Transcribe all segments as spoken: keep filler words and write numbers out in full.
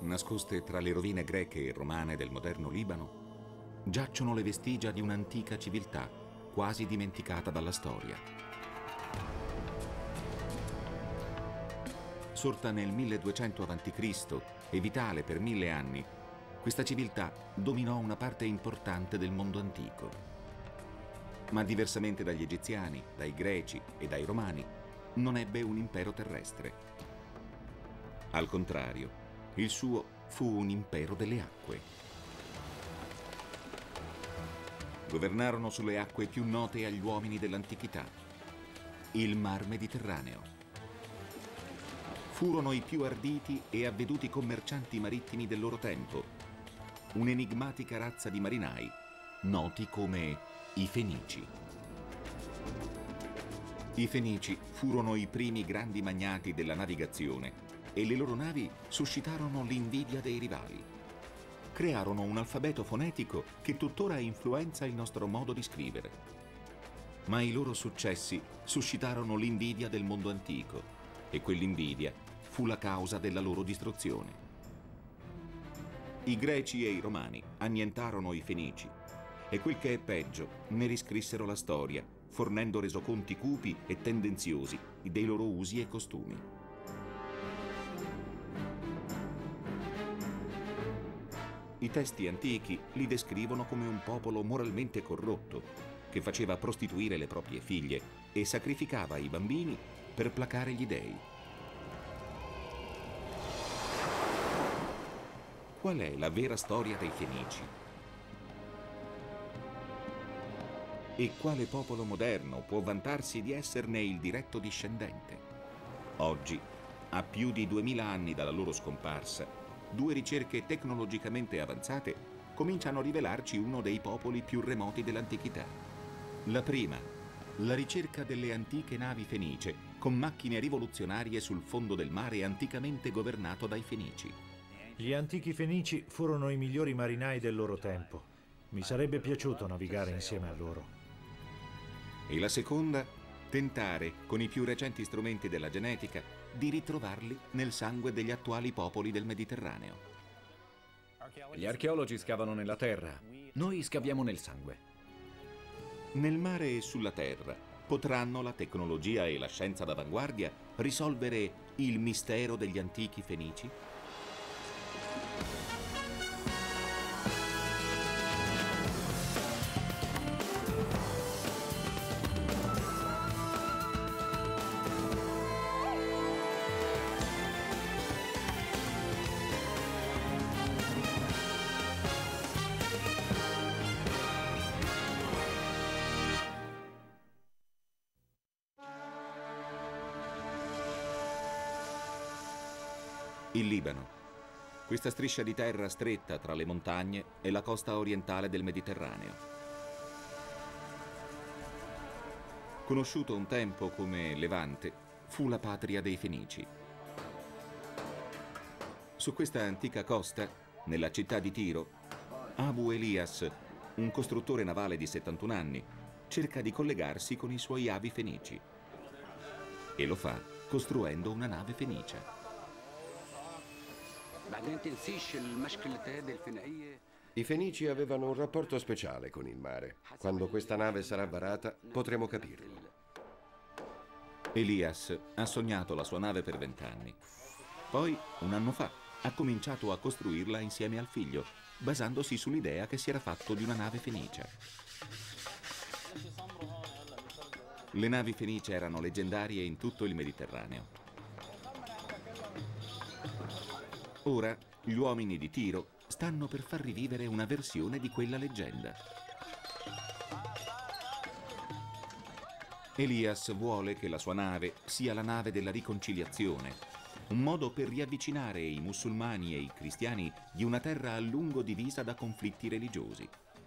nascoste tra le rovine greche e romane del moderno Libano, giacciono le vestigia di un'antica civiltà quasi dimenticata dalla storia. Sorta nel milleduecento avanti Cristo e vitale per mille anni, questa civiltà dominò una parte importante del mondo antico. Ma diversamente dagli egiziani, dai greci e dai romani, non ebbe un impero terrestre. Al contrario, il suo fu un impero delle acque. Governarono sulle acque più note agli uomini dell'antichità, il Mar Mediterraneo. Furono i più arditi e avveduti commercianti marittimi del loro tempo, un'enigmatica razza di marinai noti come i Fenici. I Fenici furono i primi grandi magnati della navigazione e le loro navi suscitarono l'invidia dei rivali. Crearono un alfabeto fonetico che tuttora influenza il nostro modo di scrivere. Ma i loro successi suscitarono l'invidia del mondo antico e quell'invidia fu la causa della loro distruzione. I greci e i romani annientarono i Fenici e quel che è peggio, ne riscrissero la storia, fornendo resoconti cupi e tendenziosi dei loro usi e costumi. I testi antichi li descrivono come un popolo moralmente corrotto, che faceva prostituire le proprie figlie e sacrificava i bambini per placare gli dei. Qual è la vera storia dei Fenici? E quale popolo moderno può vantarsi di esserne il diretto discendente? Oggi, a più di duemila anni dalla loro scomparsa, due ricerche tecnologicamente avanzate cominciano a rivelarci uno dei popoli più remoti dell'antichità. La prima, la ricerca delle antiche navi fenicie con macchine rivoluzionarie sul fondo del mare anticamente governato dai Fenici. Gli antichi Fenici furono i migliori marinai del loro tempo. Mi sarebbe piaciuto navigare insieme a loro. E la seconda, tentare, con i più recenti strumenti della genetica, di ritrovarli nel sangue degli attuali popoli del Mediterraneo. Gli archeologi scavano nella terra, noi scaviamo nel sangue. Nel mare e sulla terra potranno la tecnologia e la scienza d'avanguardia risolvere il mistero degli antichi Fenici? Il Libano, questa striscia di terra stretta tra le montagne e la costa orientale del Mediterraneo. Conosciuto un tempo come Levante, fu la patria dei Fenici. Su questa antica costa, nella città di Tiro, Abu Elias, un costruttore navale di settantuno anni, cerca di collegarsi con i suoi avi fenici. E lo fa costruendo una nave fenicia. I Fenici avevano un rapporto speciale con il mare. Quando questa nave sarà varata, potremo capirlo. Elias ha sognato la sua nave per vent'anni. Poi, un anno fa, ha cominciato a costruirla insieme al figlio, basandosi sull'idea che si era fatto di una nave fenicia. Le navi fenicie erano leggendarie in tutto il Mediterraneo. Ora, gli uomini di Tiro stanno per far rivivere una versione di quella leggenda. Elias vuole che la sua nave sia la nave della riconciliazione, un modo per riavvicinare i musulmani e i cristiani di una terra a lungo divisa da conflitti religiosi.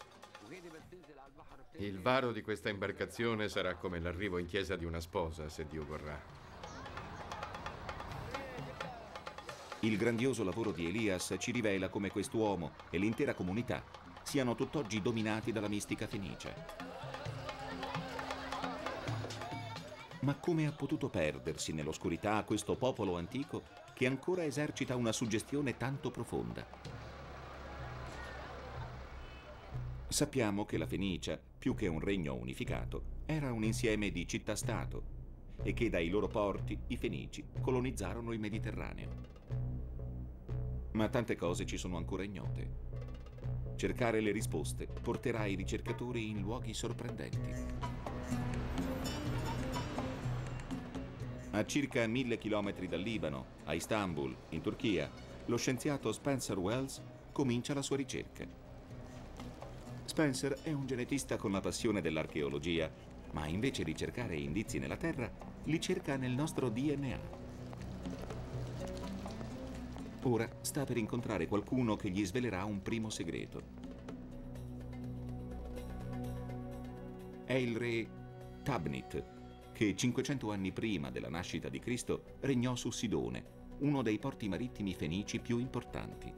Il varo di questa imbarcazione sarà come l'arrivo in chiesa di una sposa, se Dio vorrà. Il grandioso lavoro di Elias ci rivela come quest'uomo e l'intera comunità siano tutt'oggi dominati dalla mistica fenicia. Ma come ha potuto perdersi nell'oscurità questo popolo antico che ancora esercita una suggestione tanto profonda? Sappiamo che la Fenicia, più che un regno unificato, era un insieme di città-stato e che dai loro porti i Fenici colonizzarono il Mediterraneo. Ma tante cose ci sono ancora ignote. Cercare le risposte porterà i ricercatori in luoghi sorprendenti. A circa mille chilometri dal Libano, a Istanbul, in Turchia, lo scienziato Spencer Wells comincia la sua ricerca. Spencer è un genetista con la passione dell'archeologia, ma invece di cercare indizi nella terra, li cerca nel nostro D N A. Ora sta per incontrare qualcuno che gli svelerà un primo segreto. È il re Tabnit, che cinquecento anni prima della nascita di Cristo regnò su Sidone, uno dei porti marittimi fenici più importanti.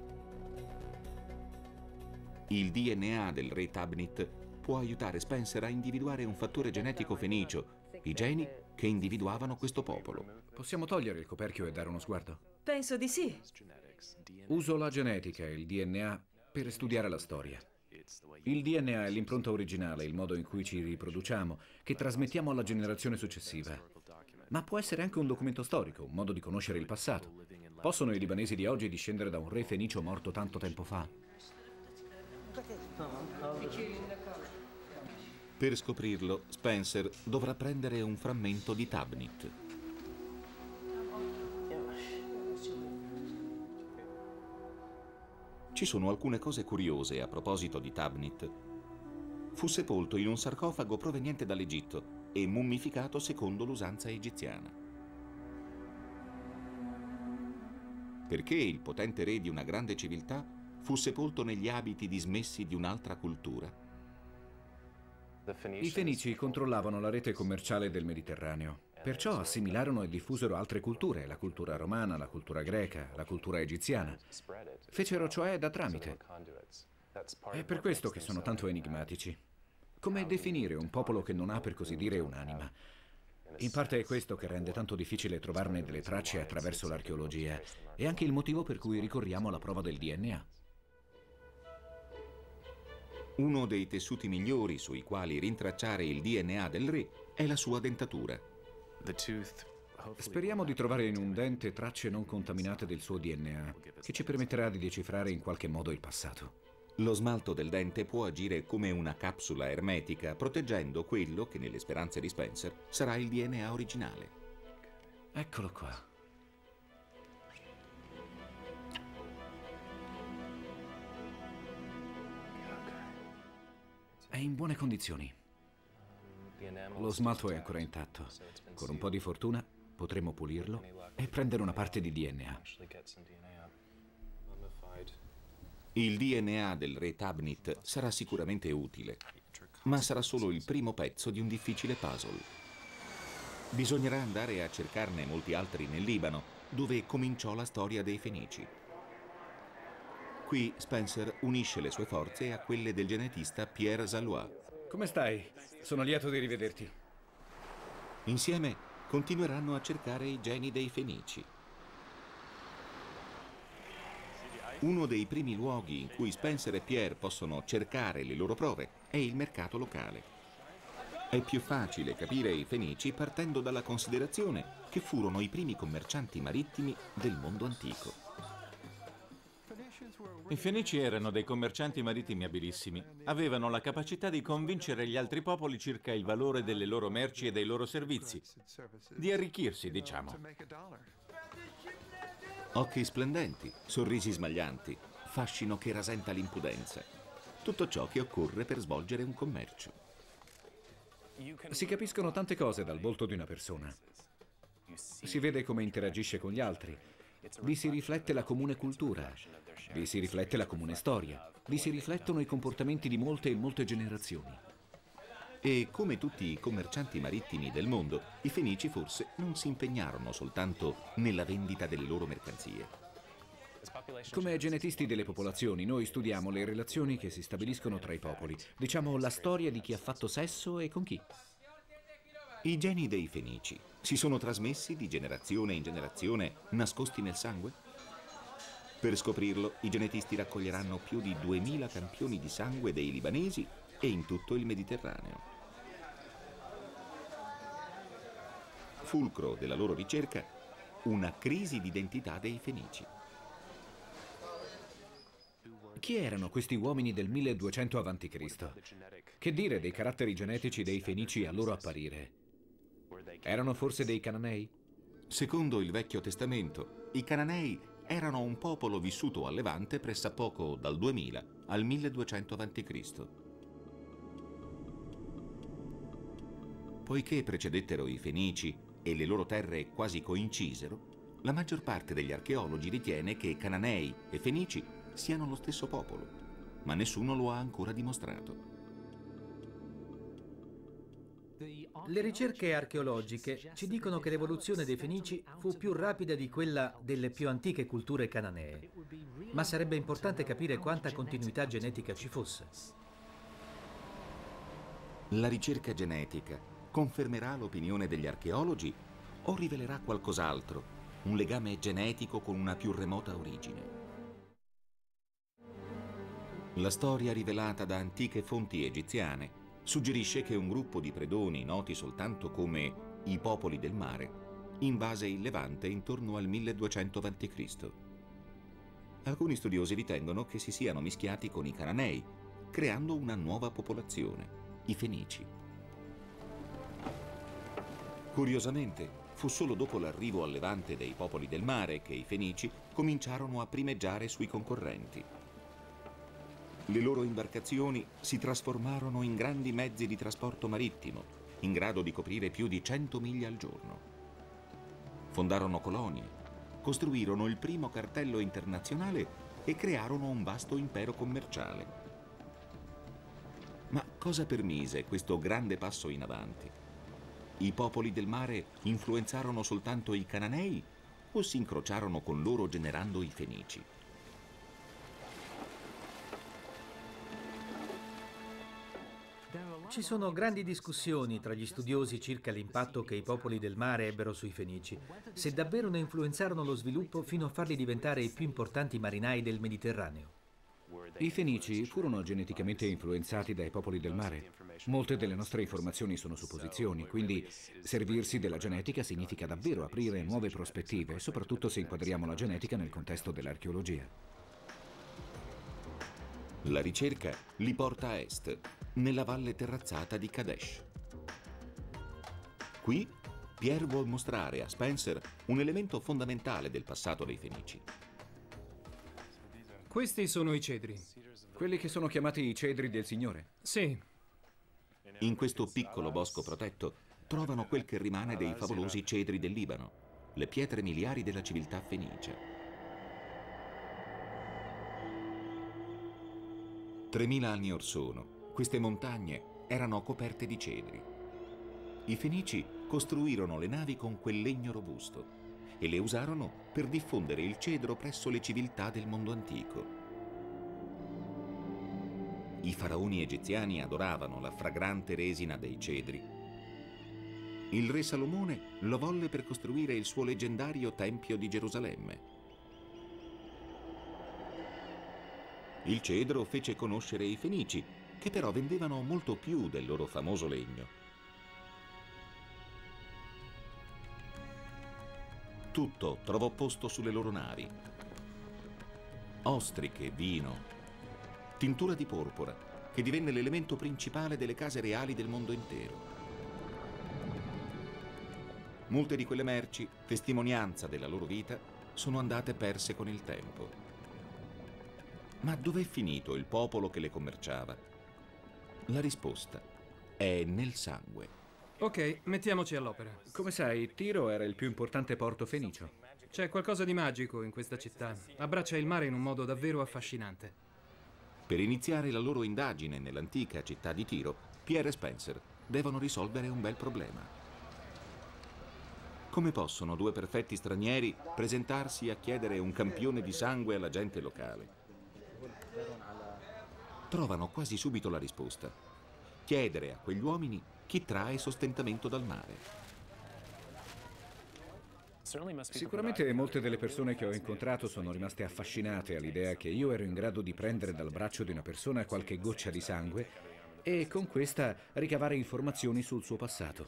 Il D N A del re Tabnit può aiutare Spencer a individuare un fattore genetico fenicio, i geni che individuavano questo popolo. Possiamo togliere il coperchio e dare uno sguardo? Penso di sì. Uso la genetica e il D N A per studiare la storia. Il D N A è l'impronta originale, il modo in cui ci riproduciamo, che trasmettiamo alla generazione successiva. Ma può essere anche un documento storico, un modo di conoscere il passato. Possono i libanesi di oggi discendere da un re fenicio morto tanto tempo fa? Per scoprirlo, Spencer dovrà prendere un frammento di Tabnit. Ci sono alcune cose curiose a proposito di Tabnit. Fu sepolto in un sarcofago proveniente dall'Egitto e mummificato secondo l'usanza egiziana. Perché il potente re di una grande civiltà fu sepolto negli abiti dismessi di un'altra cultura? I Fenici controllavano la rete commerciale del Mediterraneo, perciò assimilarono e diffusero altre culture, la cultura romana, la cultura greca, la cultura egiziana. Fecero cioè da tramite. È per questo che sono tanto enigmatici. Come definire un popolo che non ha, per così dire, un'anima? In parte è questo che rende tanto difficile trovarne delle tracce attraverso l'archeologia, e anche il motivo per cui ricorriamo alla prova del D N A. Uno dei tessuti migliori sui quali rintracciare il D N A del re è la sua dentatura. Speriamo di trovare in un dente tracce non contaminate del suo D N A, che ci permetterà di decifrare in qualche modo il passato. Lo smalto del dente può agire come una capsula ermetica, proteggendo quello che, nelle speranze di Spencer, sarà il D N A originale. Eccolo qua. È in buone condizioni. Lo smalto è ancora intatto. Con un po' di fortuna potremo pulirlo e prendere una parte di D N A. Il D N A del re Tabnit sarà sicuramente utile, ma sarà solo il primo pezzo di un difficile puzzle. Bisognerà andare a cercarne molti altri nel Libano, dove cominciò la storia dei Fenici. Qui Spencer unisce le sue forze a quelle del genetista Pierre Zalois. Come stai? Sono lieto di rivederti. Insieme continueranno a cercare i geni dei Fenici. Uno dei primi luoghi in cui Spencer e Pierre possono cercare le loro prove è il mercato locale. È più facile capire i Fenici partendo dalla considerazione che furono i primi commercianti marittimi del mondo antico. I Fenici erano dei commercianti marittimi abilissimi. Avevano la capacità di convincere gli altri popoli circa il valore delle loro merci e dei loro servizi. Di arricchirsi, diciamo. Occhi splendenti, sorrisi smaglianti, fascino che rasenta l'impudenza. Tutto ciò che occorre per svolgere un commercio. Si capiscono tante cose dal volto di una persona. Si vede come interagisce con gli altri. Vi si riflette la comune cultura. Vi si riflette la comune storia. Vi si riflettono i comportamenti di molte e molte generazioni. E come tutti i commercianti marittimi del mondo, i Fenici forse non si impegnarono soltanto nella vendita delle loro mercanzie. Come genetisti delle popolazioni, noi studiamo le relazioni che si stabiliscono tra i popoli. Diciamo la storia di chi ha fatto sesso e con chi. I geni dei Fenici si sono trasmessi di generazione in generazione, nascosti nel sangue? Per scoprirlo, i genetisti raccoglieranno più di duemila campioni di sangue dei libanesi e in tutto il Mediterraneo. Fulcro della loro ricerca, una crisi d'identità dei Fenici. Chi erano questi uomini del milleduecento avanti Cristo? Che dire dei caratteri genetici dei Fenici a loro apparire? Erano forse dei Cananei? Secondo il Vecchio Testamento, i Cananei erano un popolo vissuto a Levante pressappoco dal duemila al milleduecento avanti Cristo. Poiché precedettero i Fenici e le loro terre quasi coincisero, la maggior parte degli archeologi ritiene che Cananei e Fenici siano lo stesso popolo, ma nessuno lo ha ancora dimostrato. Le ricerche archeologiche ci dicono che l'evoluzione dei Fenici fu più rapida di quella delle più antiche culture cananee, ma sarebbe importante capire quanta continuità genetica ci fosse. La ricerca genetica confermerà l'opinione degli archeologi o rivelerà qualcos'altro, un legame genetico con una più remota origine? La storia rivelata da antiche fonti egiziane suggerisce che un gruppo di predoni noti soltanto come i popoli del mare invase il Levante intorno al milleduecento avanti Cristo. Alcuni studiosi ritengono che si siano mischiati con i Cananei, creando una nuova popolazione, i Fenici. Curiosamente, fu solo dopo l'arrivo al Levante dei popoli del mare che i Fenici cominciarono a primeggiare sui concorrenti. Le loro imbarcazioni si trasformarono in grandi mezzi di trasporto marittimo, in grado di coprire più di cento miglia al giorno. Fondarono colonie, costruirono il primo cartello internazionale e crearono un vasto impero commerciale. Ma cosa permise questo grande passo in avanti? I popoli del mare influenzarono soltanto i Cananei o si incrociarono con loro generando i Fenici? Ci sono grandi discussioni tra gli studiosi circa l'impatto che i popoli del mare ebbero sui Fenici, se davvero ne influenzarono lo sviluppo fino a farli diventare i più importanti marinai del Mediterraneo. I Fenici furono geneticamente influenzati dai popoli del mare. Molte delle nostre informazioni sono supposizioni, quindi servirsi della genetica significa davvero aprire nuove prospettive, soprattutto se inquadriamo la genetica nel contesto dell'archeologia. La ricerca li porta a est, nella valle terrazzata di Kadesh. Qui Pierre vuol mostrare a Spencer un elemento fondamentale del passato dei Fenici. Questi sono i cedri. Quelli che sono chiamati i cedri del Signore? Sì. In questo piccolo bosco protetto trovano quel che rimane dei favolosi cedri del Libano, le pietre miliari della civiltà fenicia. Tremila anni or sono, queste montagne erano coperte di cedri. I Fenici costruirono le navi con quel legno robusto e le usarono per diffondere il cedro presso le civiltà del mondo antico. I faraoni egiziani adoravano la fragrante resina dei cedri. Il re Salomone lo volle per costruire il suo leggendario Tempio di Gerusalemme. Il cedro fece conoscere i Fenici, che però vendevano molto più del loro famoso legno. Tutto trovò posto sulle loro navi. Ostriche, vino, tintura di porpora, che divenne l'elemento principale delle case reali del mondo intero. Molte di quelle merci, testimonianza della loro vita, sono andate perse con il tempo. Ma dov'è finito il popolo che le commerciava? La risposta è nel sangue. Ok, mettiamoci all'opera. Come sai, Tiro era il più importante porto fenicio. C'è qualcosa di magico in questa città. Abbraccia il mare in un modo davvero affascinante. Per iniziare la loro indagine nell'antica città di Tiro, Pierre e Spencer devono risolvere un bel problema. Come possono due perfetti stranieri presentarsi a chiedere un campione di sangue alla gente locale? Trovano quasi subito la risposta. Chiedere a quegli uomini chi trae sostentamento dal mare. Sicuramente molte delle persone che ho incontrato sono rimaste affascinate all'idea che io ero in grado di prendere dal braccio di una persona qualche goccia di sangue e con questa ricavare informazioni sul suo passato.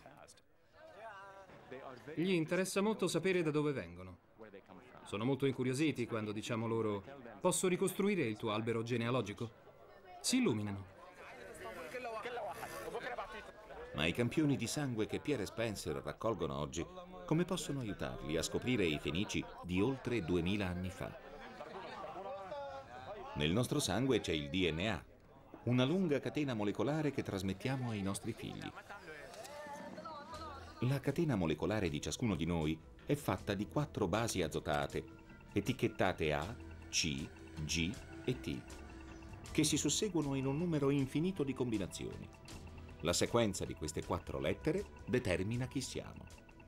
Gli interessa molto sapere da dove vengono. Sono molto incuriositi quando diciamo loro: posso ricostruire il tuo albero genealogico? Si illuminano. Ma i campioni di sangue che Pierre e Spencer raccolgono oggi, come possono aiutarli a scoprire i Fenici di oltre duemila anni fa? Nel nostro sangue c'è il D N A, una lunga catena molecolare che trasmettiamo ai nostri figli. La catena molecolare di ciascuno di noi è fatta di quattro basi azotate, etichettate A, C, G e T, che si susseguono in un numero infinito di combinazioni. La sequenza di queste quattro lettere determina chi siamo.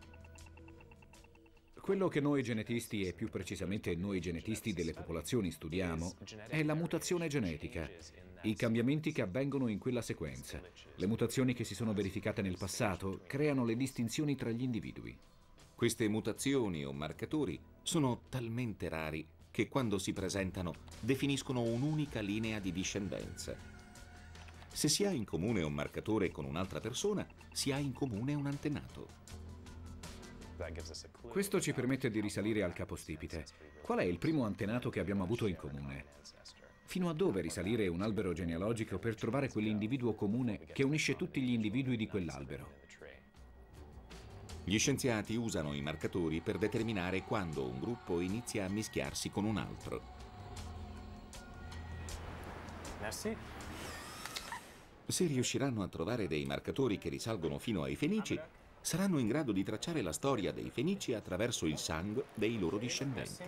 Quello che noi genetisti, e più precisamente noi genetisti delle popolazioni, studiamo è la mutazione genetica, i cambiamenti che avvengono in quella sequenza. Le mutazioni che si sono verificate nel passato creano le distinzioni tra gli individui. Queste mutazioni o marcatori sono talmente rari che quando si presentano definiscono un'unica linea di discendenza. Se si ha in comune un marcatore con un'altra persona, si ha in comune un antenato. Questo ci permette di risalire al capostipite. Qual è il primo antenato che abbiamo avuto in comune? Fino a dove risalire un albero genealogico per trovare quell'individuo comune che unisce tutti gli individui di quell'albero? Gli scienziati usano i marcatori per determinare quando un gruppo inizia a mischiarsi con un altro. Merci. Se riusciranno a trovare dei marcatori che risalgono fino ai Fenici, saranno in grado di tracciare la storia dei Fenici attraverso il sangue dei loro discendenti.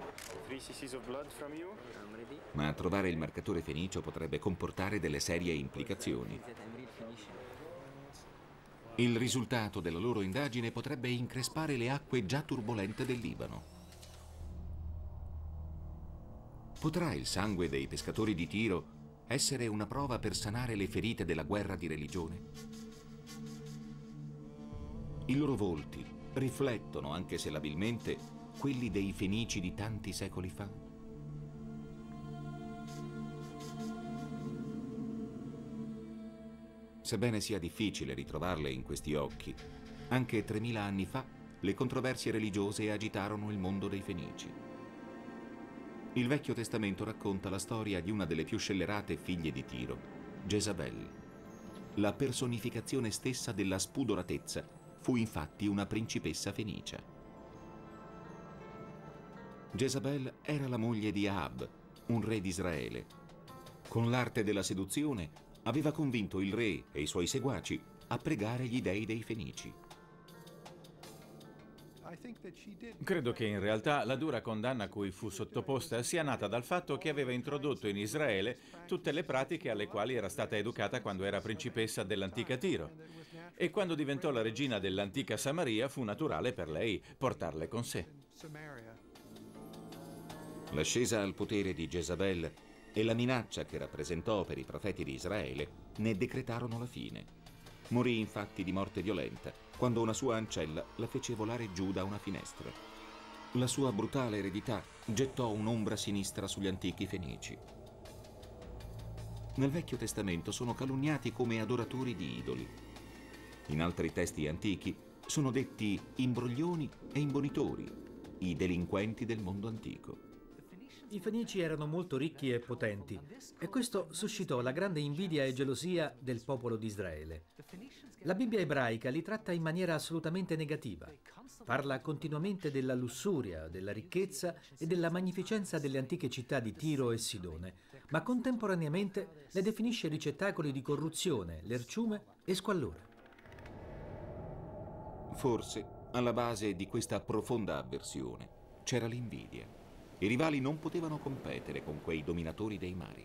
Ma trovare il marcatore fenicio potrebbe comportare delle serie implicazioni. Il risultato della loro indagine potrebbe increspare le acque già turbolente del Libano. Potrà il sangue dei pescatori di Tiro essere una prova per sanare le ferite della guerra di religione? I loro volti riflettono, anche se labilmente, quelli dei Fenici di tanti secoli fa? Sebbene sia difficile ritrovarle in questi occhi, anche tremila anni fa le controversie religiose agitarono il mondo dei Fenici. Il Vecchio Testamento racconta la storia di una delle più scellerate figlie di Tiro, Jezabel. La personificazione stessa della spudoratezza fu infatti una principessa fenicia. Jezabel era la moglie di Ahab, un re di Israele. Con l'arte della seduzione aveva convinto il re e i suoi seguaci a pregare gli dei dei Fenici. Credo che in realtà la dura condanna a cui fu sottoposta sia nata dal fatto che aveva introdotto in Israele tutte le pratiche alle quali era stata educata quando era principessa dell'antica Tiro. E quando diventò la regina dell'antica Samaria fu naturale per lei portarle con sé. L'ascesa al potere di Jezabel e la minaccia che rappresentò per i profeti di Israele ne decretarono la fine. Morì infatti di morte violenta quando una sua ancella la fece volare giù da una finestra. La sua brutale eredità gettò un'ombra sinistra sugli antichi Fenici. Nel Vecchio Testamento sono calunniati come adoratori di idoli. In altri testi antichi sono detti imbroglioni e imbonitori, i delinquenti del mondo antico. I Fenici erano molto ricchi e potenti e questo suscitò la grande invidia e gelosia del popolo di Israele. La Bibbia ebraica li tratta in maniera assolutamente negativa. Parla continuamente della lussuria, della ricchezza e della magnificenza delle antiche città di Tiro e Sidone, ma contemporaneamente le definisce ricettacoli di corruzione, lerciume e squallore. Forse alla base di questa profonda avversione c'era l'invidia. I rivali non potevano competere con quei dominatori dei mari.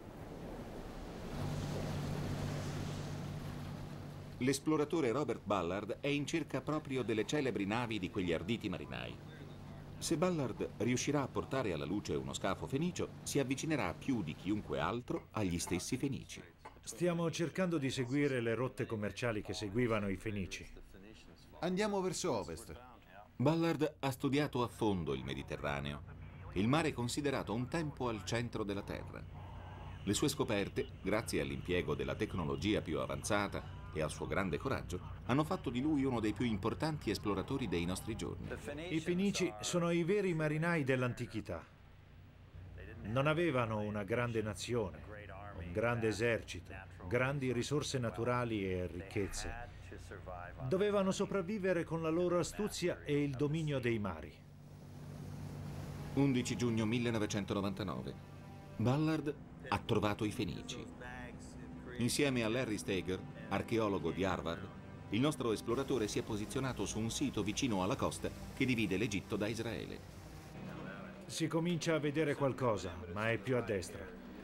L'esploratore Robert Ballard è in cerca proprio delle celebri navi di quegli arditi marinai. Se Ballard riuscirà a portare alla luce uno scafo fenicio, si avvicinerà più di chiunque altro agli stessi Fenici. Stiamo cercando di seguire le rotte commerciali che seguivano i Fenici. Andiamo verso ovest. Ballard ha studiato a fondo il Mediterraneo. Il mare è considerato un tempo al centro della Terra. Le sue scoperte, grazie all'impiego della tecnologia più avanzata e al suo grande coraggio, hanno fatto di lui uno dei più importanti esploratori dei nostri giorni. I Fenici sono i veri marinai dell'antichità. Non avevano una grande nazione, un grande esercito, grandi risorse naturali e ricchezze. Dovevano sopravvivere con la loro astuzia e il dominio dei mari. undici giugno millenovecentonovantanove. Ballard ha trovato i Fenici. Insieme a Larry Steger, archeologo di Harvard, il nostro esploratore si è posizionato su un sito vicino alla costa che divide l'Egitto da Israele. Si comincia a vedere qualcosa, ma è più a destra.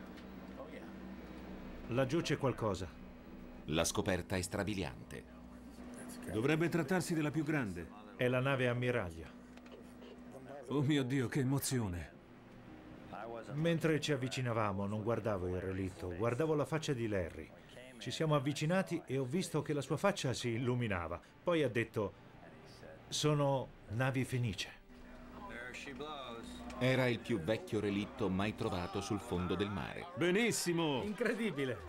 Laggiù c'è qualcosa. La scoperta è strabiliante. Dovrebbe trattarsi della più grande. È la nave ammiraglia. Oh mio Dio, che emozione! Mentre ci avvicinavamo non guardavo il relitto, guardavo la faccia di Larry. Ci siamo avvicinati e ho visto che la sua faccia si illuminava. Poi ha detto: sono navi fenicie. Era il più vecchio relitto mai trovato sul fondo del mare. Benissimo! Incredibile!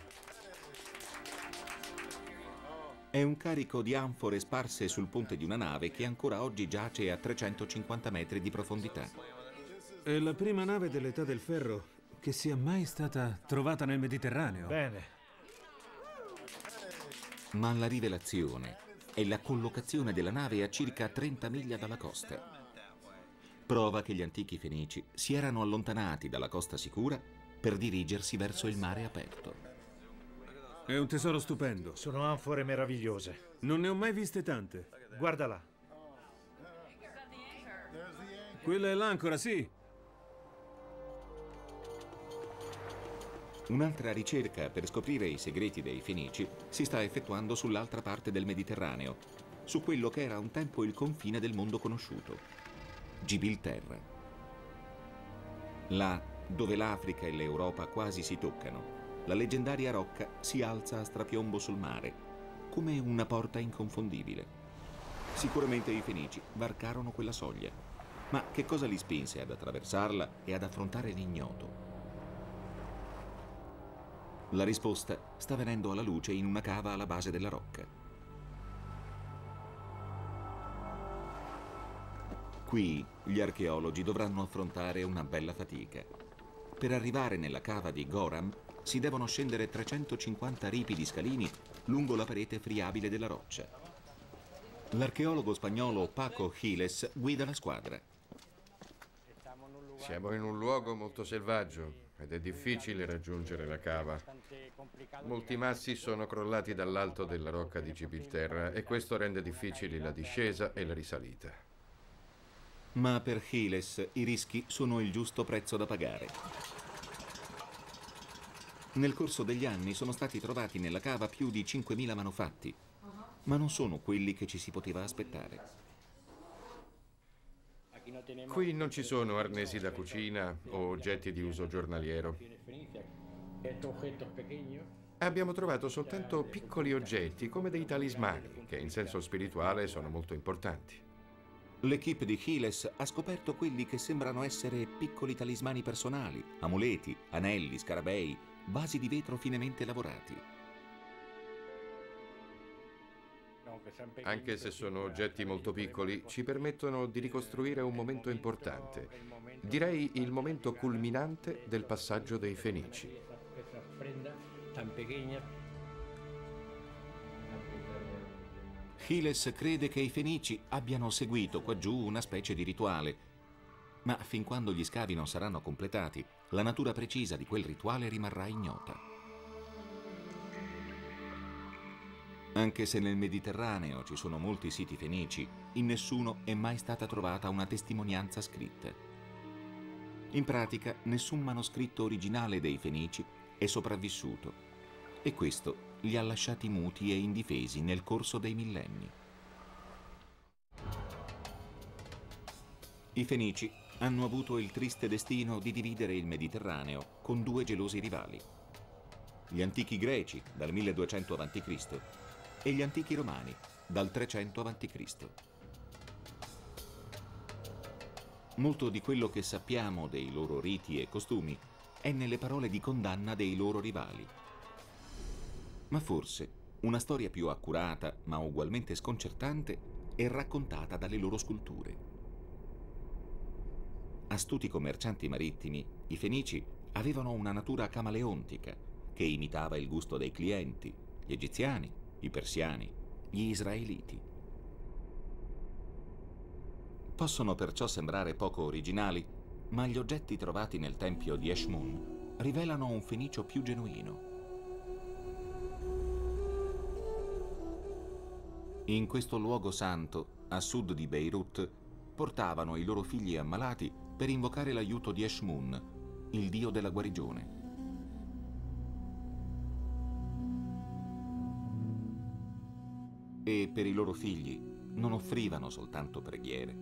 È un carico di anfore sparse sul ponte di una nave che ancora oggi giace a trecentocinquanta metri di profondità. È la prima nave dell'età del ferro che sia mai stata trovata nel Mediterraneo. Bene. Ma la rivelazione è la collocazione della nave a circa trenta miglia dalla costa. Prova che gli antichi Fenici si erano allontanati dalla costa sicura per dirigersi verso il mare aperto. È un tesoro stupendo. Sono anfore meravigliose. Non ne ho mai viste tante. Guarda là. Quella è l'ancora, sì. Un'altra ricerca per scoprire i segreti dei Fenici si sta effettuando sull'altra parte del Mediterraneo, su quello che era un tempo il confine del mondo conosciuto, Gibilterra. Là, dove l'Africa e l'Europa quasi si toccano, la leggendaria rocca si alza a strapiombo sul mare, come una porta inconfondibile. Sicuramente i Fenici varcarono quella soglia, ma che cosa li spinse ad attraversarla e ad affrontare l'ignoto? La risposta sta venendo alla luce in una cava alla base della rocca. Qui gli archeologi dovranno affrontare una bella fatica. Per arrivare nella cava di Goram si devono scendere trecentocinquanta ripidi scalini lungo la parete friabile della roccia. L'archeologo spagnolo Paco Giles guida la squadra. Siamo in un luogo molto selvaggio ed è difficile raggiungere la cava. Molti massi sono crollati dall'alto della rocca di Gibilterra e questo rende difficili la discesa e la risalita. Ma per Giles i rischi sono il giusto prezzo da pagare. Nel corso degli anni sono stati trovati nella cava più di cinquemila manufatti, ma non sono quelli che ci si poteva aspettare. Qui non ci sono arnesi da cucina o oggetti di uso giornaliero. Abbiamo trovato soltanto piccoli oggetti come dei talismani, che in senso spirituale sono molto importanti. L'equipe di Giles ha scoperto quelli che sembrano essere piccoli talismani personali, amuleti, anelli, scarabei, vasi di vetro finemente lavorati. Anche se sono oggetti molto piccoli, ci permettono di ricostruire un momento importante. Direi il momento culminante del passaggio dei Fenici. Giles crede che i Fenici abbiano seguito qua giù una specie di rituale, ma fin quando gli scavi non saranno completati, la natura precisa di quel rituale rimarrà ignota. Anche se nel Mediterraneo ci sono molti siti fenici, in nessuno è mai stata trovata una testimonianza scritta. In pratica, nessun manoscritto originale dei Fenici è sopravvissuto e questo li ha lasciati muti e indifesi nel corso dei millenni. I Fenici hanno avuto il triste destino di dividere il Mediterraneo con due gelosi rivali. gli antichi greci dal milleduecento avanti Cristo e gli antichi romani dal trecento avanti Cristo. Molto di quello che sappiamo dei loro riti e costumi è nelle parole di condanna dei loro rivali. Ma forse una storia più accurata, ma ugualmente sconcertante, è raccontata dalle loro sculture. Astuti commercianti marittimi, i Fenici avevano una natura camaleontica che imitava il gusto dei clienti, gli egiziani, i persiani, gli israeliti. Possono perciò sembrare poco originali, ma gli oggetti trovati nel tempio di Eshmun rivelano un fenicio più genuino. In questo luogo santo, a sud di Beirut, portavano i loro figli ammalati per invocare l'aiuto di Eshmun, il dio della guarigione. E per i loro figli non offrivano soltanto preghiere.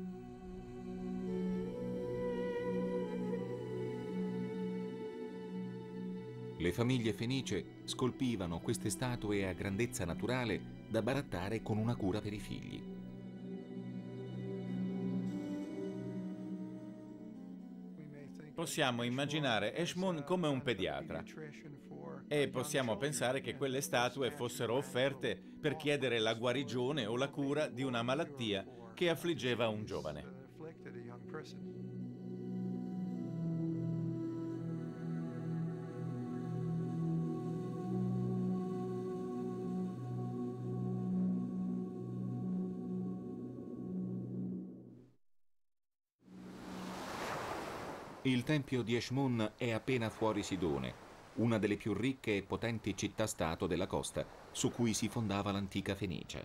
Le famiglie fenicie scolpivano queste statue a grandezza naturale da barattare con una cura per i figli. Possiamo immaginare Eshmun come un pediatra e possiamo pensare che quelle statue fossero offerte per chiedere la guarigione o la cura di una malattia che affliggeva un giovane. Il tempio di Eshmun è appena fuori Sidone, una delle più ricche e potenti città-stato della costa su cui si fondava l'antica Fenicia.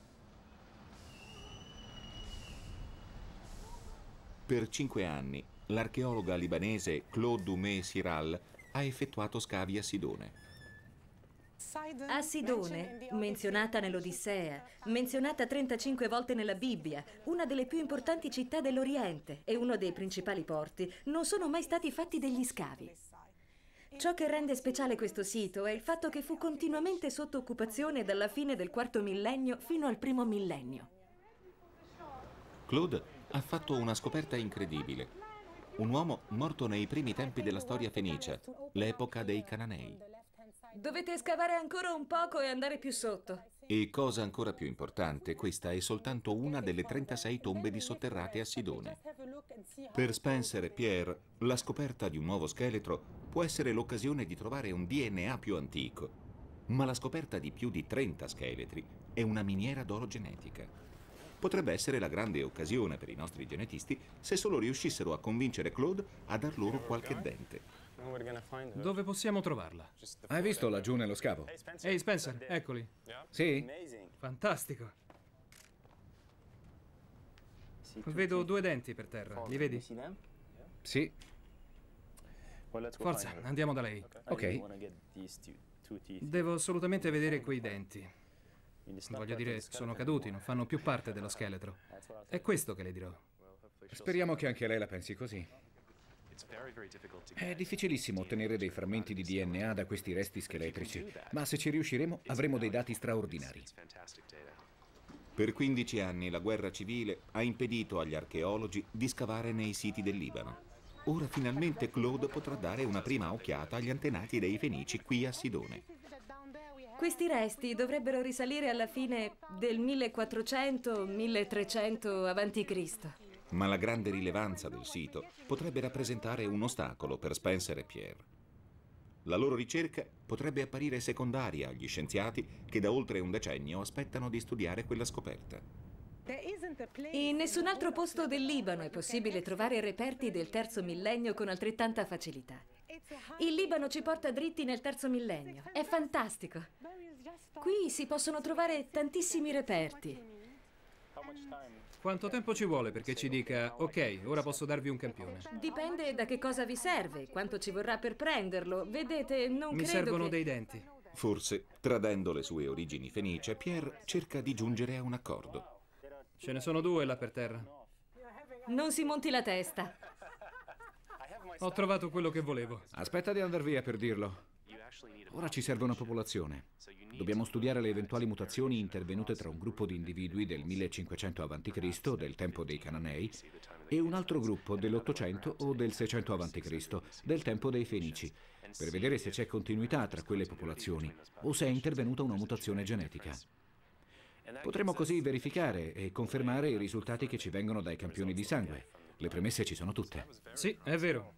Per cinque anni l'archeologa libanese Claude Dumais-Siral ha effettuato scavi a Sidone. A Sidone, menzionata nell'Odissea, menzionata trentacinque volte nella Bibbia, una delle più importanti città dell'Oriente e uno dei principali porti, non sono mai stati fatti degli scavi. Ciò che rende speciale questo sito è il fatto che fu continuamente sotto occupazione dalla fine del quarto millennio fino al primo millennio. Claude ha fatto una scoperta incredibile. Un uomo morto nei primi tempi della storia fenicia, l'epoca dei Cananei. Dovete scavare ancora un poco e andare più sotto. E cosa ancora più importante, questa è soltanto una delle trentasei tombe dissotterrate a Sidone. Per Spencer e Pierre, la scoperta di un nuovo scheletro può essere l'occasione di trovare un D N A più antico, ma la scoperta di più di trenta scheletri è una miniera d'oro genetica. Potrebbe essere la grande occasione per i nostri genetisti se solo riuscissero a convincere Claude a dar loro qualche dente. Dove possiamo trovarla? Hai visto laggiù nello scavo? Ehi, Spencer, eccoli. Sì? Fantastico. Vedo due denti per terra, li vedi? Sì. Forza, andiamo da lei. Ok. Devo assolutamente vedere quei denti. Voglio dire, sono caduti, non fanno più parte dello scheletro. È questo che le dirò. Speriamo che anche lei la pensi così. È difficilissimo ottenere dei frammenti di D N A da questi resti scheletrici, ma se ci riusciremo avremo dei dati straordinari. Per quindici anni la guerra civile ha impedito agli archeologi di scavare nei siti del Libano. Ora finalmente Claude potrà dare una prima occhiata agli antenati dei Fenici qui a Sidone. Questi resti dovrebbero risalire alla fine del millequattrocento milletrecento avanti Cristo. Ma la grande rilevanza del sito potrebbe rappresentare un ostacolo per Spencer e Pierre. La loro ricerca potrebbe apparire secondaria agli scienziati che da oltre un decennio aspettano di studiare quella scoperta. In nessun altro posto del Libano è possibile trovare reperti del terzo millennio con altrettanta facilità. Il Libano ci porta dritti nel terzo millennio. È fantastico. Qui si possono trovare tantissimi reperti. Quanto tempo ci vuole perché ci dica, ok, ora posso darvi un campione? Dipende da che cosa vi serve, quanto ci vorrà per prenderlo. Vedete, non Mi credo servono che... dei denti. Forse, tradendo le sue origini fenicie, Pierre cerca di giungere a un accordo. Ce ne sono due là per terra. Non si monti la testa. Ho trovato quello che volevo. Aspetta di andar via per dirlo. Ora ci serve una popolazione. Dobbiamo studiare le eventuali mutazioni intervenute tra un gruppo di individui del millecinquecento avanti Cristo, del tempo dei Cananei, e un altro gruppo dell'ottocento o del seicento avanti Cristo, del tempo dei Fenici, per vedere se c'è continuità tra quelle popolazioni o se è intervenuta una mutazione genetica. Potremo così verificare e confermare i risultati che ci vengono dai campioni di sangue. Le premesse ci sono tutte. Sì, è vero.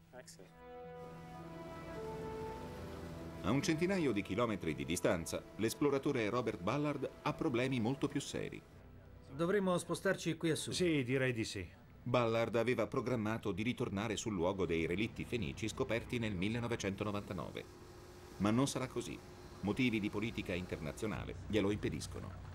A un centinaio di chilometri di distanza, l'esploratore Robert Ballard ha problemi molto più seri. Dovremmo spostarci qui a sud. Sì, direi di sì. Ballard aveva programmato di ritornare sul luogo dei relitti fenici scoperti nel millenovecentonovantanove. Ma non sarà così. Motivi di politica internazionale glielo impediscono.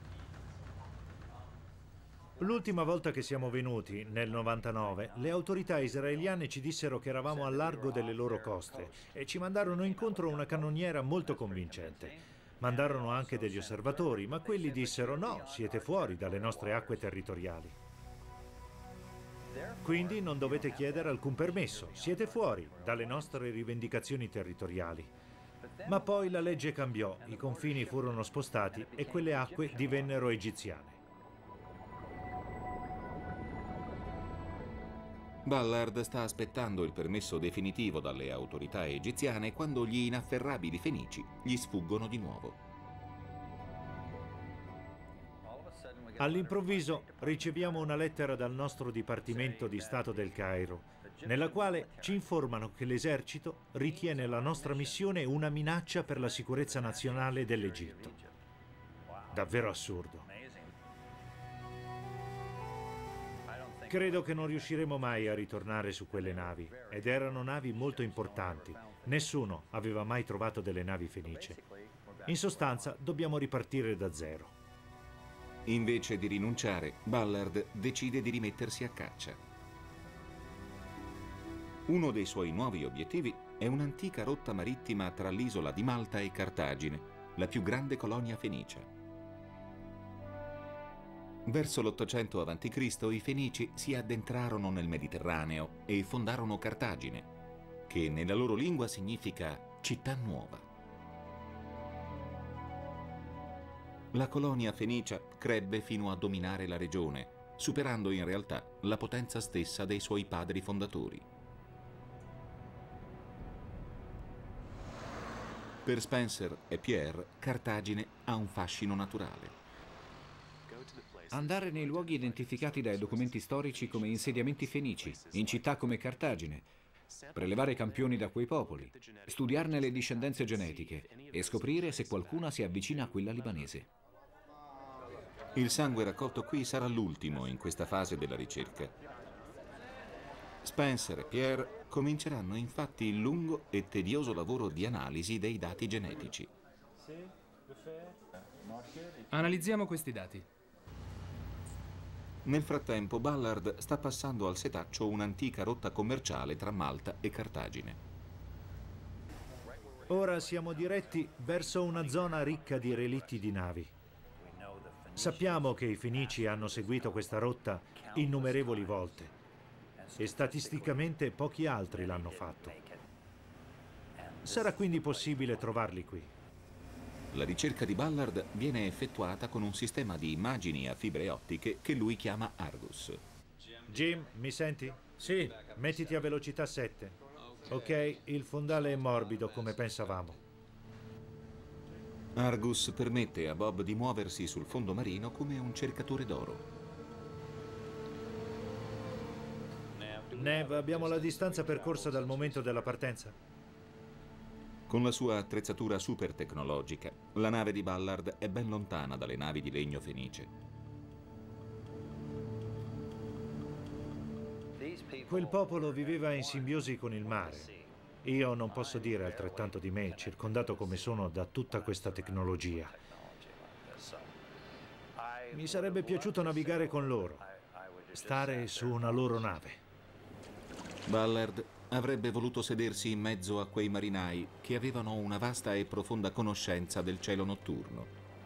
L'ultima volta che siamo venuti, nel novantanove, le autorità israeliane ci dissero che eravamo al largo delle loro coste e ci mandarono incontro una cannoniera molto convincente. Mandarono anche degli osservatori, ma quelli dissero no, siete fuori dalle nostre acque territoriali. Quindi non dovete chiedere alcun permesso, siete fuori dalle nostre rivendicazioni territoriali. Ma poi la legge cambiò, i confini furono spostati e quelle acque divennero egiziane. Ballard sta aspettando il permesso definitivo dalle autorità egiziane quando gli inafferrabili fenici gli sfuggono di nuovo. All'improvviso riceviamo una lettera dal nostro Dipartimento di Stato del Cairo, nella quale ci informano che l'esercito ritiene la nostra missione una minaccia per la sicurezza nazionale dell'Egitto. Davvero assurdo. Credo che non riusciremo mai a ritornare su quelle navi, ed erano navi molto importanti. Nessuno aveva mai trovato delle navi fenicie. In sostanza, dobbiamo ripartire da zero. Invece di rinunciare, Ballard decide di rimettersi a caccia. Uno dei suoi nuovi obiettivi è un'antica rotta marittima tra l'isola di Malta e Cartagine, la più grande colonia fenicia. Verso l'ottocento avanti Cristo i Fenici si addentrarono nel Mediterraneo e fondarono Cartagine, che nella loro lingua significa città nuova. La colonia fenicia crebbe fino a dominare la regione, superando in realtà la potenza stessa dei suoi padri fondatori. Per Spencer e Pierre, Cartagine ha un fascino naturale. Andare nei luoghi identificati dai documenti storici come insediamenti fenici, in città come Cartagine, prelevare campioni da quei popoli, studiarne le discendenze genetiche e scoprire se qualcuna si avvicina a quella libanese. Il sangue raccolto qui sarà l'ultimo in questa fase della ricerca. Spencer e Pierre cominceranno infatti il lungo e tedioso lavoro di analisi dei dati genetici. Analizziamo questi dati. Nel frattempo Ballard sta passando al setaccio un'antica rotta commerciale tra Malta e Cartagine. Ora siamo diretti verso una zona ricca di relitti di navi. Sappiamo che i Fenici hanno seguito questa rotta innumerevoli volte e statisticamente pochi altri l'hanno fatto. Sarà quindi possibile trovarli qui. La ricerca di Ballard viene effettuata con un sistema di immagini a fibre ottiche che lui chiama Argus. Jim, mi senti? Sì. Mettiti a velocità sette. Ok, il fondale è morbido come pensavamo. Argus permette a Bob di muoversi sul fondo marino come un cercatore d'oro. Nev, abbiamo la distanza percorsa dal momento della partenza? Con la sua attrezzatura super tecnologica, la nave di Ballard è ben lontana dalle navi di legno fenice. Quel popolo viveva in simbiosi con il mare. Io non posso dire altrettanto di me, circondato come sono da tutta questa tecnologia. Mi sarebbe piaciuto navigare con loro, stare su una loro nave. Ballard avrebbe voluto sedersi in mezzo a quei marinai che avevano una vasta e profonda conoscenza del cielo notturno.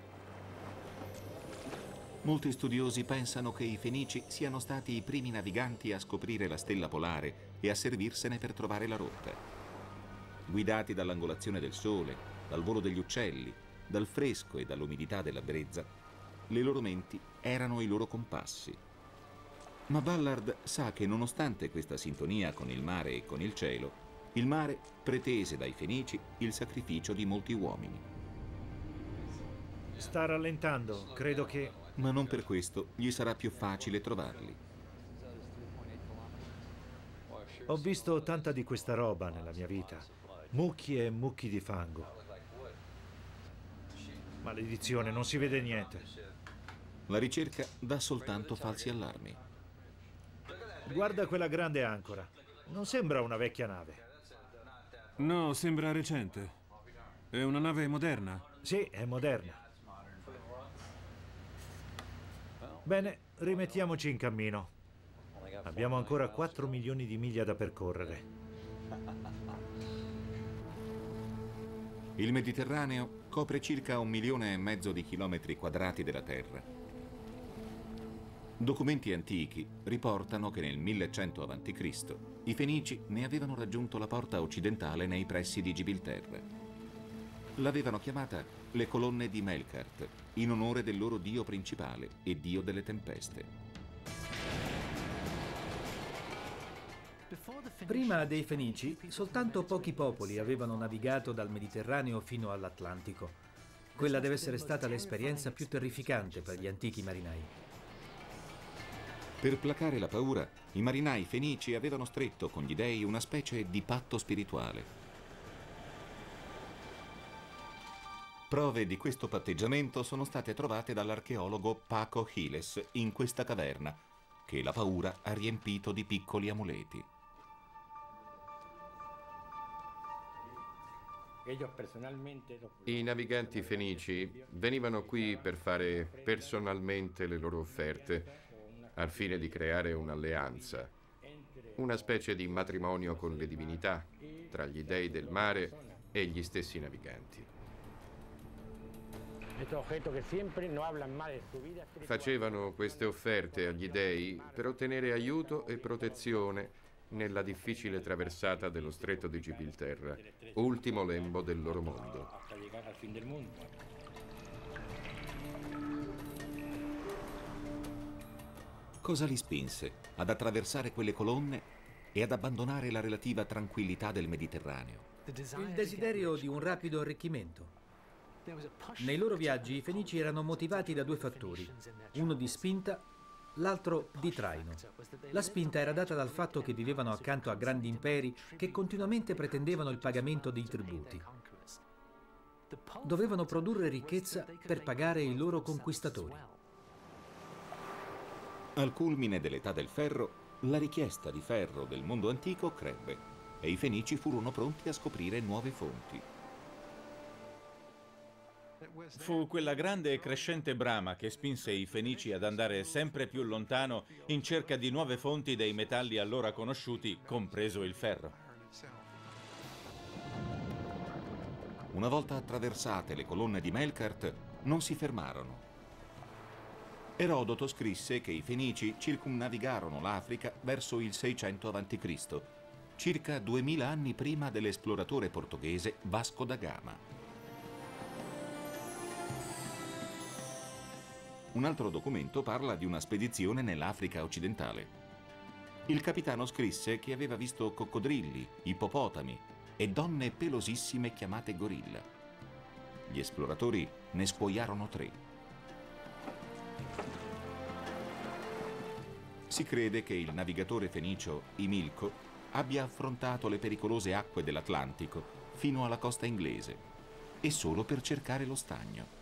Molti studiosi pensano che i Fenici siano stati i primi naviganti a scoprire la stella polare e a servirsene per trovare la rotta. Guidati dall'angolazione del Sole dal volo degli uccelli, dal fresco e dall'umidità della brezza, le loro menti erano i loro compassi. Ma Ballard sa che nonostante questa sintonia con il mare e con il cielo, il mare pretese dai Fenici il sacrificio di molti uomini. Sta rallentando, credo che... Ma non per questo gli sarà più facile trovarli. Ho visto tanta di questa roba nella mia vita. Mucchi e mucchi di fango. Maledizione, non si vede niente. La ricerca dà soltanto falsi allarmi. Guarda quella grande ancora. Non sembra una vecchia nave. No, sembra recente. È una nave moderna? Sì, è moderna. Bene, rimettiamoci in cammino. Abbiamo ancora quattro milioni di miglia da percorrere. Il Mediterraneo copre circa un milione e mezzo di chilometri quadrati della Terra. Documenti antichi riportano che nel millecento avanti Cristo i Fenici ne avevano raggiunto la porta occidentale nei pressi di Gibilterra. L'avevano chiamata le colonne di Melkart, in onore del loro dio principale e dio delle tempeste. Prima dei Fenici, soltanto pochi popoli avevano navigato dal Mediterraneo fino all'Atlantico. Quella deve essere stata l'esperienza più terrificante per gli antichi marinai. Per placare la paura, i marinai fenici avevano stretto con gli dei una specie di patto spirituale. Prove di questo patteggiamento sono state trovate dall'archeologo Paco Giles in questa caverna, che la paura ha riempito di piccoli amuleti. I naviganti fenici venivano qui per fare personalmente le loro offerte, al fine di creare un'alleanza, una specie di matrimonio con le divinità, tra gli dei del mare e gli stessi naviganti. Facevano queste offerte agli dei per ottenere aiuto e protezione nella difficile traversata dello stretto di Gibilterra, ultimo lembo del loro mondo. Cosa li spinse ad attraversare quelle colonne e ad abbandonare la relativa tranquillità del Mediterraneo? Il desiderio di un rapido arricchimento. Nei loro viaggi i Fenici erano motivati da due fattori, uno di spinta, l'altro di traino. La spinta era data dal fatto che vivevano accanto a grandi imperi che continuamente pretendevano il pagamento dei tributi. Dovevano produrre ricchezza per pagare i loro conquistatori. Al culmine dell'età del ferro, la richiesta di ferro del mondo antico crebbe e i Fenici furono pronti a scoprire nuove fonti. Fu quella grande e crescente brama che spinse i Fenici ad andare sempre più lontano in cerca di nuove fonti dei metalli allora conosciuti, compreso il ferro. Una volta attraversate le colonne di Melkart, non si fermarono. Erodoto scrisse che i Fenici circumnavigarono l'Africa verso il seicento avanti Cristo, circa duemila anni prima dell'esploratore portoghese Vasco da Gama. Un altro documento parla di una spedizione nell'Africa occidentale. Il capitano scrisse che aveva visto coccodrilli, ippopotami e donne pelosissime chiamate gorilla. Gli esploratori ne scuoiarono tre. Si crede che il navigatore fenicio Imilco abbia affrontato le pericolose acque dell'Atlantico fino alla costa inglese e solo per cercare lo stagno.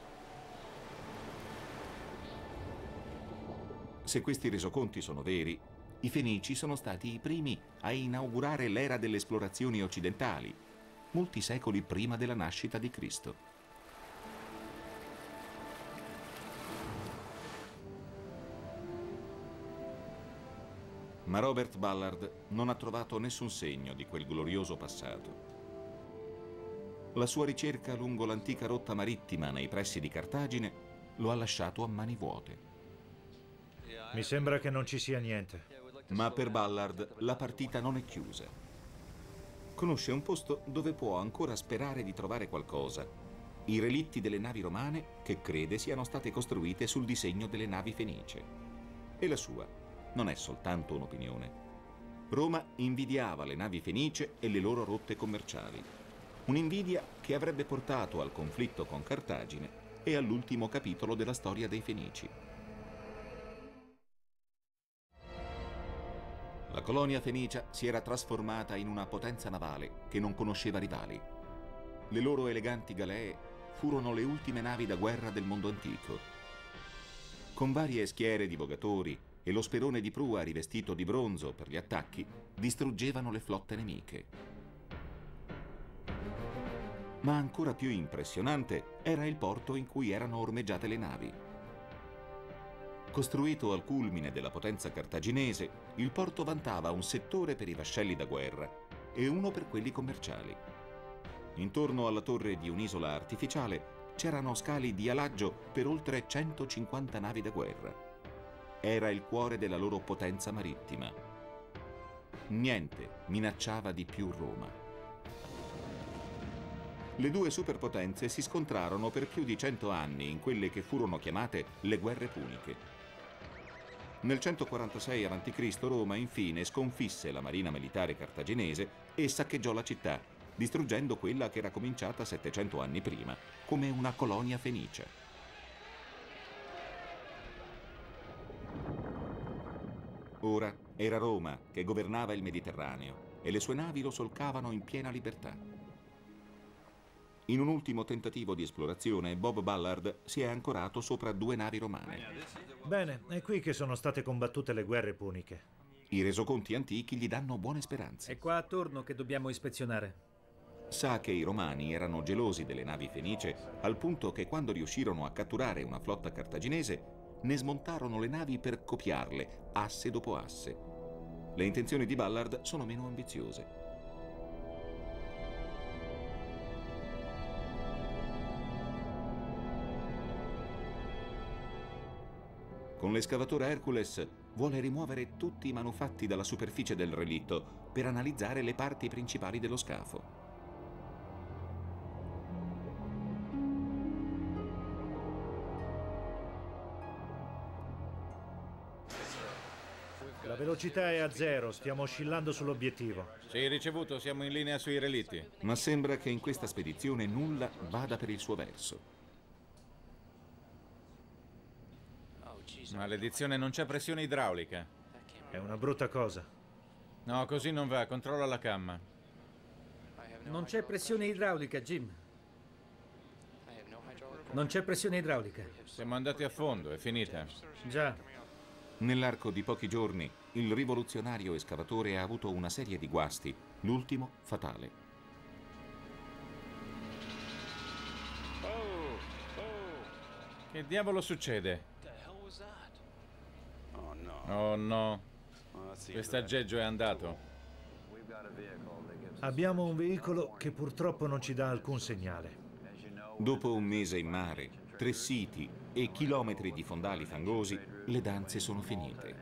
Se questi resoconti sono veri, i Fenici sono stati i primi a inaugurare l'era delle esplorazioni occidentali, molti secoli prima della nascita di Cristo. Ma Robert Ballard non ha trovato nessun segno di quel glorioso passato. La sua ricerca lungo l'antica rotta marittima nei pressi di Cartagine lo ha lasciato a mani vuote. Mi sembra che non ci sia niente. Ma per Ballard la partita non è chiusa. conosce un posto dove può ancora sperare di trovare qualcosa: i relitti delle navi romane che crede siano state costruite sul disegno delle navi fenicie. E la sua non è soltanto un'opinione. Roma invidiava le navi fenicie e le loro rotte commerciali. Un'invidia che avrebbe portato al conflitto con Cartagine e all'ultimo capitolo della storia dei Fenici. La colonia fenicia si era trasformata in una potenza navale che non conosceva rivali. Le loro eleganti galee furono le ultime navi da guerra del mondo antico. Con varie schiere di vogatori e lo sperone di prua rivestito di bronzo per gli attacchi, distruggevano le flotte nemiche. Ma ancora più impressionante era il porto in cui erano ormeggiate le navi. Costruito al culmine della potenza cartaginese, il porto vantava un settore per i vascelli da guerra e uno per quelli commerciali. Intorno alla torre di un'isola artificiale c'erano scali di alaggio per oltre centocinquanta navi da guerra. Era il cuore della loro potenza marittima. Niente minacciava di più Roma. Le due superpotenze si scontrarono per più di cento anni in quelle che furono chiamate le guerre puniche. Nel centoquarantasei avanti Cristo Roma infine sconfisse la marina militare cartaginese e saccheggiò la città, distruggendo quella che era cominciata settecento anni prima come una colonia fenicia. Ora era Roma che governava il Mediterraneo e le sue navi lo solcavano in piena libertà. In un ultimo tentativo di esplorazione, Bob Ballard si è ancorato sopra due navi romane. Bene, è qui che sono state combattute le guerre puniche. I resoconti antichi gli danno buone speranze. È qua attorno che dobbiamo ispezionare. Sa che i romani erano gelosi delle navi fenicie al punto che quando riuscirono a catturare una flotta cartaginese ne smontarono le navi per copiarle, asse dopo asse. Le intenzioni di Ballard sono meno ambiziose. Con l'escavatore Hercules vuole rimuovere tutti i manufatti dalla superficie del relitto per analizzare le parti principali dello scafo. La velocità è a zero, stiamo oscillando sull'obiettivo. Sì, ricevuto, siamo in linea sui relitti. Ma sembra che in questa spedizione nulla vada per il suo verso. Maledizione, non c'è pressione idraulica. È una brutta cosa. No, così non va, controlla la camma. Non c'è pressione idraulica, Jim. Non c'è pressione idraulica. Siamo andati a fondo, è finita. Già. Nell'arco di pochi giorni, il rivoluzionario escavatore ha avuto una serie di guasti, l'ultimo fatale. Oh, oh. Che diavolo succede? Oh no, quest'aggeggio è andato. Abbiamo un veicolo che purtroppo non ci dà alcun segnale. Dopo un mese in mare, tre siti e chilometri di fondali fangosi, le danze sono finite.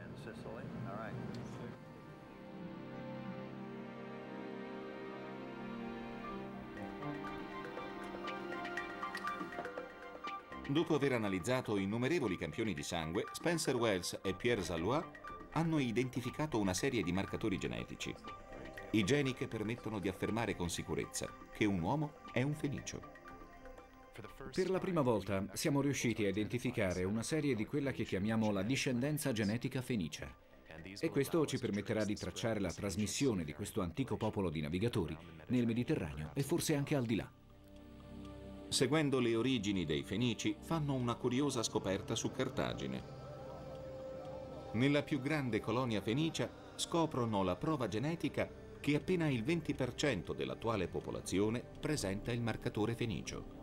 Dopo aver analizzato innumerevoli campioni di sangue, Spencer Wells e Pierre Zalois hanno identificato una serie di marcatori genetici. I geni che permettono di affermare con sicurezza che un uomo è un fenicio. Per la prima volta siamo riusciti a identificare una serie di quella che chiamiamo la discendenza genetica fenicia. E questo ci permetterà di tracciare la trasmissione di questo antico popolo di navigatori nel Mediterraneo e forse anche al di là. Seguendo le origini dei Fenici, fanno una curiosa scoperta su Cartagine. Nella più grande colonia fenicia scoprono la prova genetica che appena il venti per cento dell'attuale popolazione presenta il marcatore fenicio.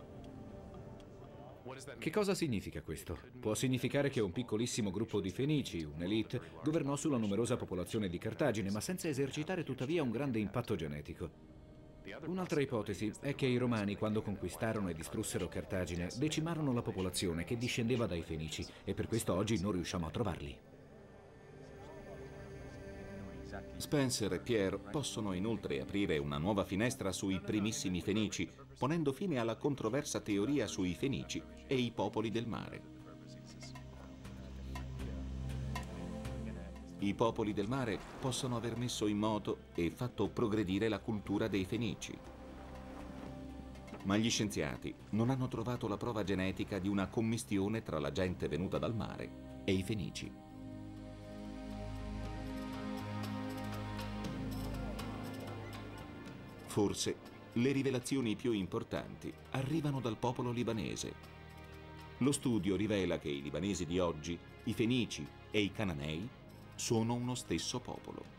Che cosa significa questo? Può significare che un piccolissimo gruppo di fenici, un'elite, governò sulla numerosa popolazione di Cartagine, ma senza esercitare tuttavia un grande impatto genetico. Un'altra ipotesi è che i Romani, quando conquistarono e distrussero Cartagine, decimarono la popolazione che discendeva dai Fenici e per questo oggi non riusciamo a trovarli. Spencer e Pierre possono inoltre aprire una nuova finestra sui primissimi Fenici, ponendo fine alla controversa teoria sui Fenici e i popoli del mare. I popoli del mare possono aver messo in moto e fatto progredire la cultura dei Fenici. Ma gli scienziati non hanno trovato la prova genetica di una commistione tra la gente venuta dal mare e i Fenici. Forse le rivelazioni più importanti arrivano dal popolo libanese. Lo studio rivela che i libanesi di oggi, i Fenici e i Cananei, sono uno stesso popolo.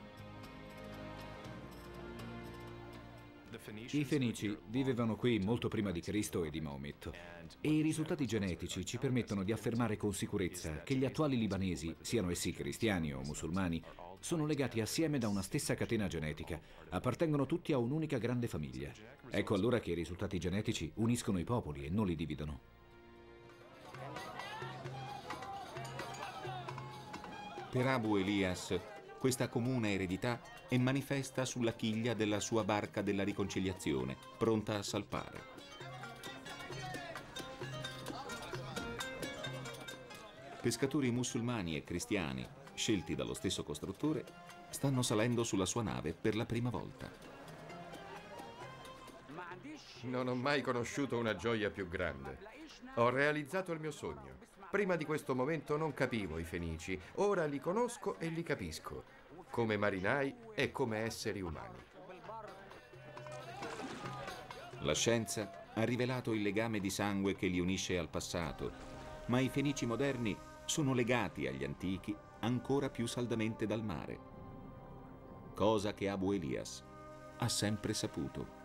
I Fenici vivevano qui molto prima di Cristo e di Maometto e i risultati genetici ci permettono di affermare con sicurezza che gli attuali libanesi, siano essi cristiani o musulmani, sono legati assieme da una stessa catena genetica, appartengono tutti a un'unica grande famiglia. Ecco allora che i risultati genetici uniscono i popoli e non li dividono. Per Abu Elias, questa comune eredità è manifesta sulla chiglia della sua barca della riconciliazione, pronta a salpare. Pescatori musulmani e cristiani, scelti dallo stesso costruttore, stanno salendo sulla sua nave per la prima volta. Non ho mai conosciuto una gioia più grande. Ho realizzato il mio sogno. Prima di questo momento non capivo i Fenici, ora li conosco e li capisco, come marinai e come esseri umani. La scienza ha rivelato il legame di sangue che li unisce al passato, ma i Fenici moderni sono legati agli antichi ancora più saldamente dal mare, cosa che Abu Elias ha sempre saputo.